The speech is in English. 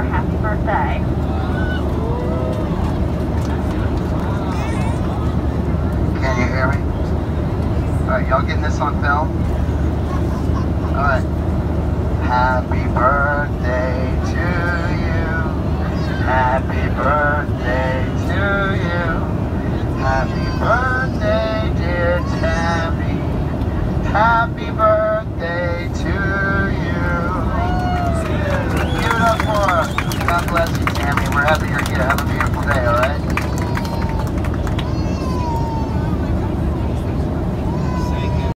our happy birthday. Can you hear me? Alright, y'all getting this on film? Alright. Happy birthday to you. Happy birthday to